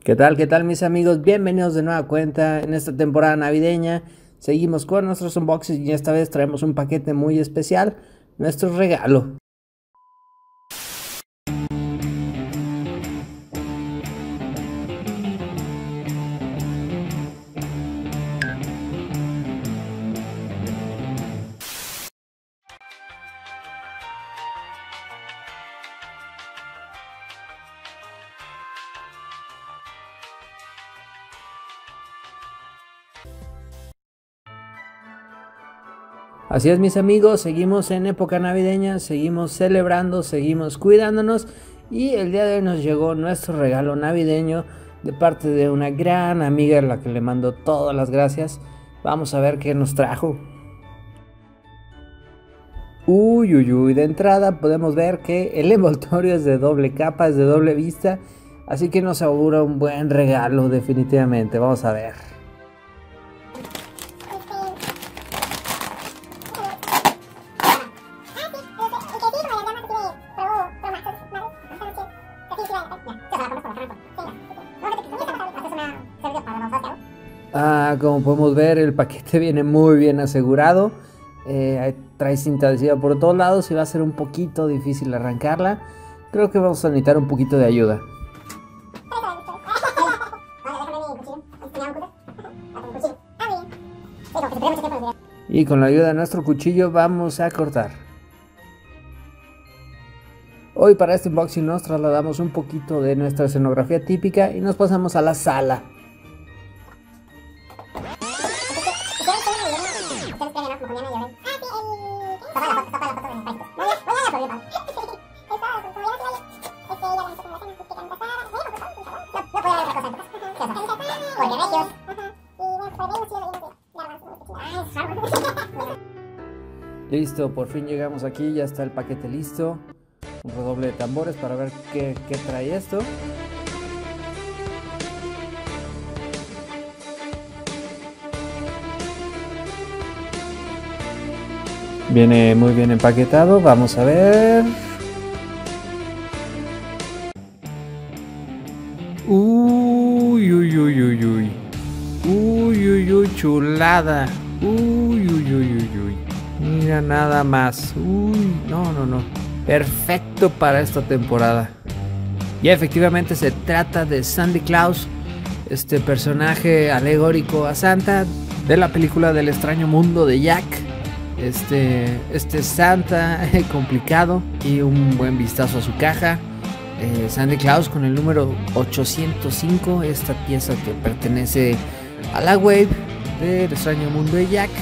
Qué tal mis amigos? Bienvenidos de nueva cuenta en esta temporada navideña. Seguimos con nuestros unboxings y esta vez traemos un paquete muy especial, nuestro regalo. Así es mis amigos, seguimos en época navideña, seguimos celebrando, seguimos cuidándonos y el día de hoy nos llegó nuestro regalo navideño de parte de una gran amiga a la que le mando todas las gracias. Vamos a ver qué nos trajo. De entrada podemos ver que el envoltorio es de doble capa, es de doble vista, así que nos augura un buen regalo definitivamente. Vamos a ver. Como podemos ver, el paquete viene muy bien asegurado. Trae cinta adhesiva por todos lados y va a ser un poquito difícil arrancarla. Creo que vamos a necesitar un poquito de ayuda. Y con la ayuda de nuestro cuchillo vamos a cortar. Hoy para este unboxing nos trasladamos un poquito de nuestra escenografía típica y nos pasamos a la sala. Listo, por fin llegamos aquí, ya está el paquete listo. Un redoble de tambores para ver qué trae esto. Viene muy bien empaquetado, vamos a ver. Chulada. Mira nada más. No. Perfecto para esta temporada. Y efectivamente se trata de Sandy Claus, este personaje alegórico a Santa de la película del extraño mundo de Jack. Este Santa complicado y un buen vistazo a su caja. Sandy Claus con el número 805, esta pieza que pertenece a la Wave del extraño mundo de Jack.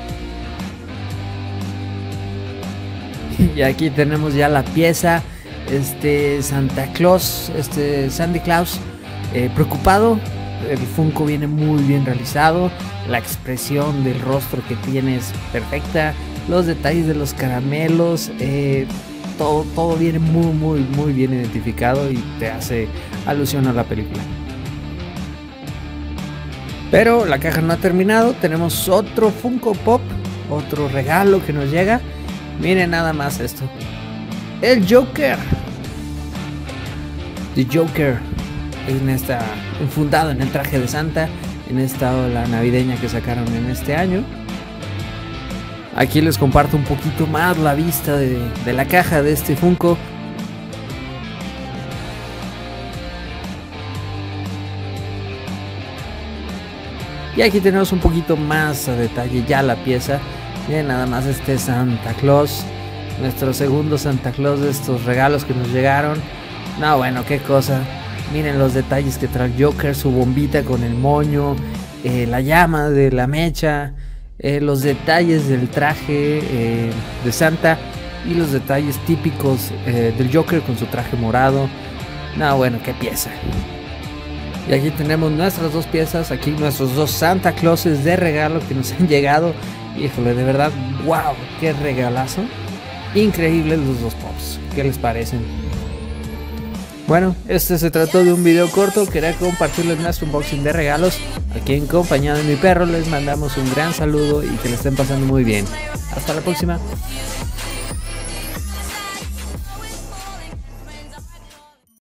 Y aquí tenemos ya la pieza, Santa Claus, Sandy Claus preocupado. El Funko viene muy bien realizado, la expresión del rostro que tiene es perfecta, los detalles de los caramelos, todo viene muy bien identificado y te hace alusión a la película. Pero la caja no ha terminado, tenemos otro Funko Pop, otro regalo que nos llega. Miren nada más esto, el Joker, The Joker, enfundado en el traje de Santa, en esta ola navideña que sacaron en este año. Aquí les comparto un poquito más la vista de la caja de este Funko. Y aquí tenemos un poquito más a detalle ya la pieza. Miren nada más Santa Claus, nuestro segundo Santa Claus de estos regalos que nos llegaron. No, bueno, qué cosa. Miren los detalles que trae el Joker, su bombita con el moño, la llama de la mecha, los detalles del traje de Santa y los detalles típicos del Joker con su traje morado. No, bueno, qué pieza. Y aquí tenemos nuestras dos piezas, aquí nuestros dos Santa Clauses de regalo que nos han llegado. Híjole, de verdad, wow, qué regalazo. Increíbles los dos pops, ¿qué les parecen? Bueno, este se trató de un video corto, quería compartirles nuestro unboxing de regalos. Aquí en compañía de mi perro les mandamos un gran saludo y que le estén pasando muy bien. Hasta la próxima.